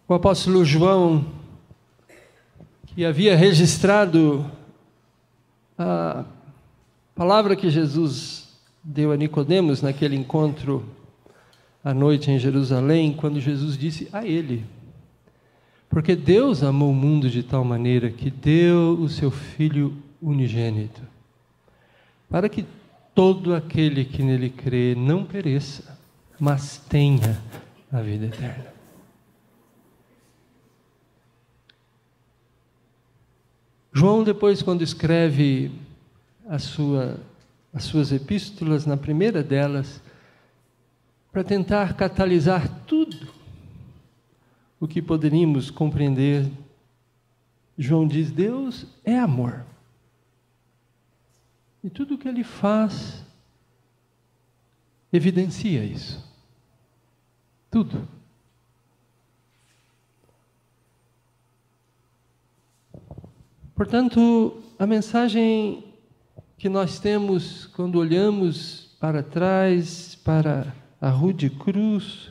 O apóstolo João, que havia registrado a palavra que Jesus deu a Nicodemos naquele encontro à noite em Jerusalém, quando Jesus disse a ele: porque Deus amou o mundo de tal maneira que deu o seu Filho unigênito, para que todo aquele que nele crê não pereça, mas tenha a vida eterna. João, depois, quando escreve as suas epístolas, na primeira delas, para tentar catalisar tudo o que poderíamos compreender, João diz: Deus é amor. E tudo o que Ele faz evidencia isso. Tudo. Portanto, a mensagem que nós temos quando olhamos para trás, para a rude cruz,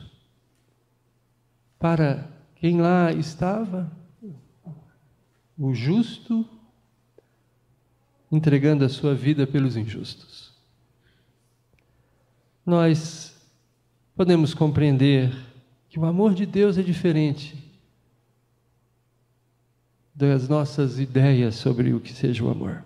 para quem lá estava, o justo, entregando a sua vida pelos injustos. Nós podemos compreender que o amor de Deus é diferente das nossas ideias sobre o que seja o amor.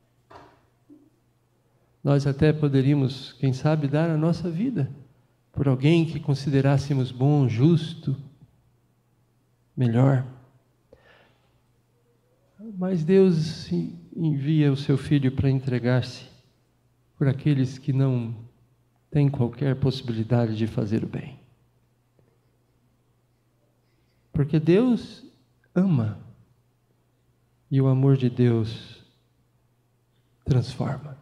Nós até poderíamos, quem sabe, dar a nossa vida por alguém que considerássemos bom, justo, melhor. Mas Deus envia o seu Filho para entregar-se por aqueles que não têm qualquer possibilidade de fazer o bem. Porque Deus ama. E o amor de Deus transforma.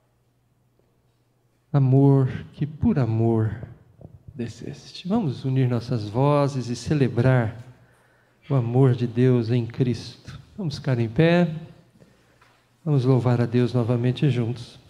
Amor que por amor desceste. Vamos unir nossas vozes e celebrar o amor de Deus em Cristo. Vamos ficar em pé. Vamos louvar a Deus novamente juntos.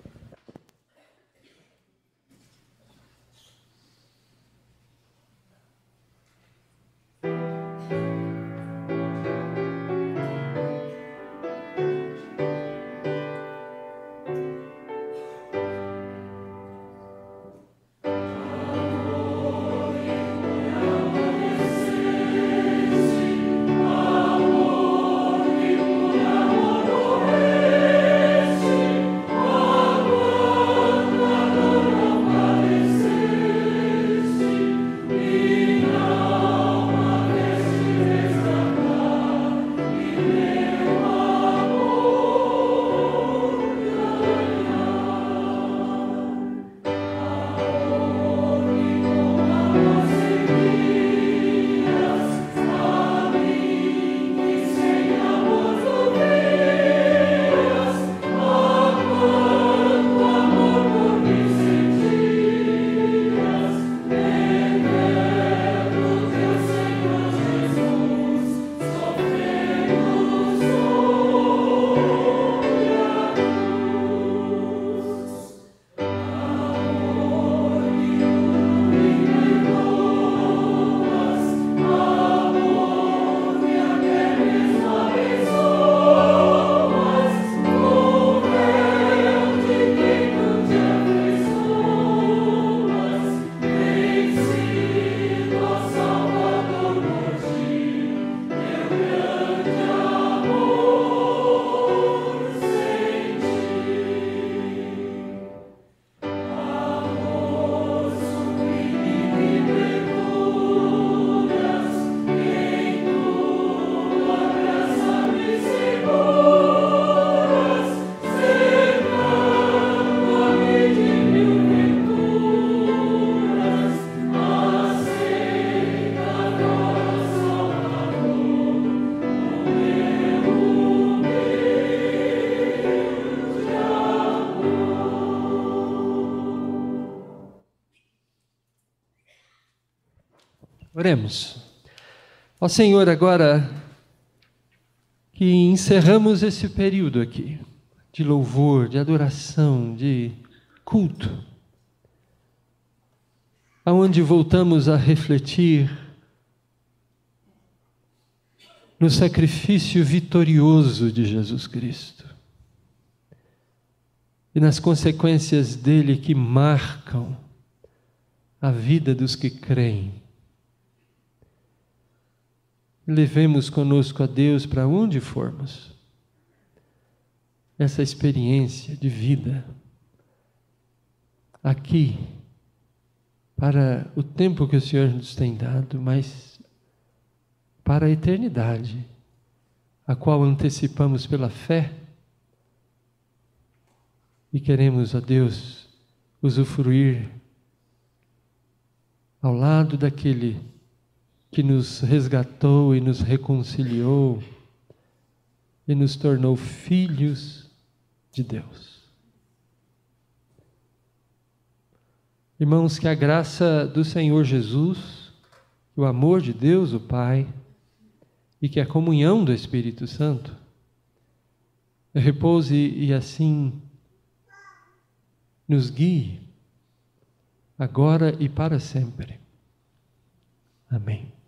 Oremos. Ó Senhor, agora que encerramos esse período aqui, de louvor, de adoração, de culto, aonde voltamos a refletir no sacrifício vitorioso de Jesus Cristo e nas consequências dele que marcam a vida dos que creem. Levemos conosco a Deus para onde formos, essa experiência de vida aqui, para o tempo que o Senhor nos tem dado, mas para a eternidade, a qual antecipamos pela fé e queremos, ó Deus, usufruir ao lado daquele que nos resgatou e nos reconciliou e nos tornou filhos de Deus. Irmãos, que a graça do Senhor Jesus, o amor de Deus, o Pai, e que a comunhão do Espírito Santo repouse e assim nos guie, agora e para sempre. Amém.